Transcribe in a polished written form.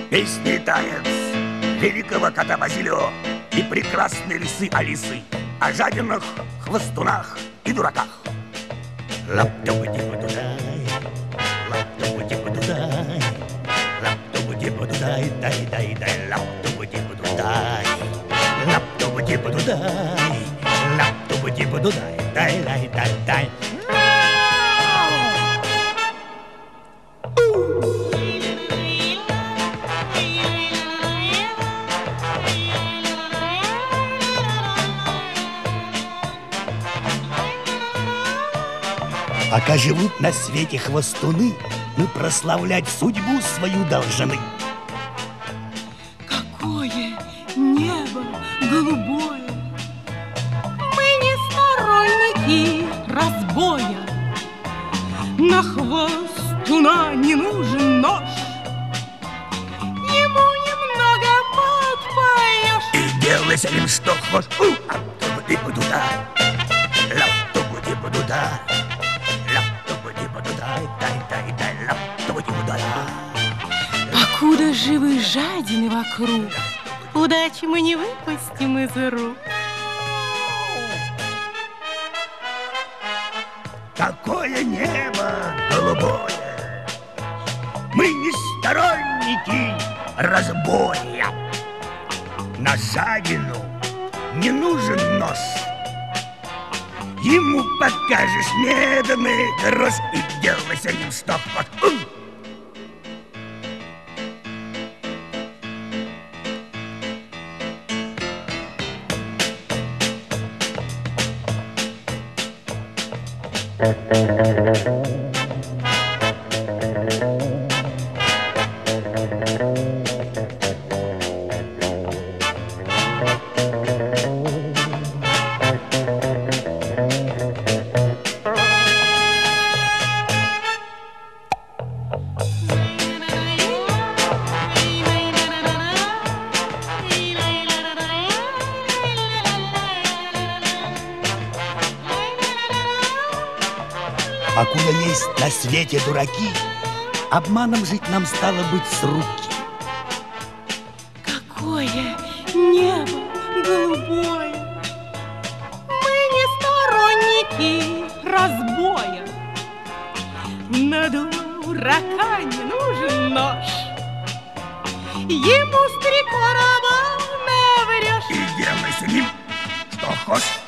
Песни танец великого кота Базилио и прекрасной лисы Алисы о жадинах, хвостунах и дураках. Лап-тупу-типу-дудай, лап-тупу-типу-дудай, лап-тупу-типу-дудай, дай-дай-дай, лап-тупу-типу-дудай, лап-тупу-типу-дудай, лап-тупу-типу-дудай, дай-дай-дай-дай. Пока живут на свете хвостуны, мы прославлять судьбу свою должны. Какое небо голубое! Мы не сторонники разбоя. На хвостуна не нужен нож, ему немного подпоешь. И делай с ним что хочешь. Лап-тупу-типу-туда, лап-тупу-типу-туда, покуда живы жадины вокруг, удачи мы не выпустим из рук. Какое небо голубое! Мы не сторонники разбоя. На жадину не нужен нож, ему покажешь медный грош и делай с ним что хочешь. Покуда есть на свете дураки, обманом жить нам стало быть с руки. Какое небо голубое! Мы не сторонники разбоя. На дурака не нужен нож, ему с 3 короба наврешь. И делай с ним что хочешь.